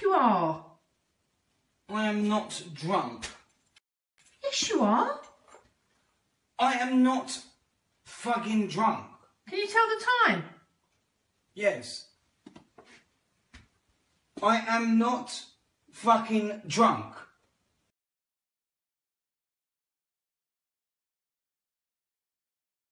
you are. I am not drunk. Yes, you are. I am not fucking drunk. Can you tell the time? Yes. I am not fucking drunk.